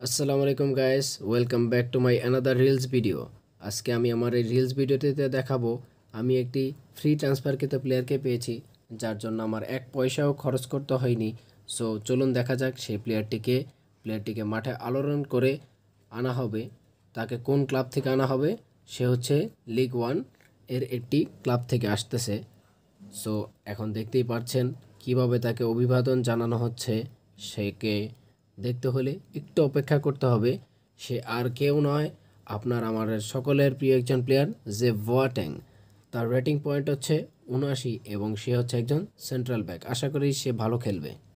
আসসালামু আলাইকুম guys, welcome back to my another reels video. আজকে আমি আমার এই রিলস ভিডিওটিতে দেখাবো আমি একটি ফ্রি ট্রান্সফারকৃত প্লেয়ারকে পেয়েছি, যার জন্য আমার এক পয়সাও খরচ করতে হয়নি। সো চলুন দেখা যাক সেই প্লেয়ারটিকে মাঠে আলোড়ন করে আনা হবে। তাকে কোন ক্লাব থেকে আনা হবে? সে হচ্ছে লিগ 1 এর একটি ক্লাব থেকে আসতেছে। সো এখন দেখতেই পাচ্ছেন কিভাবে তাকে অভিবাদন জানানো হচ্ছে। সেকে দেখতে হলে একটু অপেক্ষা করতে হবে। সে আর কেউ নয়, আপনার আমার সকলের প্রিয় একজন প্লেয়ার J.Boateng। তার রেটিং পয়েন্ট হচ্ছে 79 এবং সে হচ্ছে একজন সেন্ট্রাল ব্যাক। আশা করি সে ভালো খেলবে।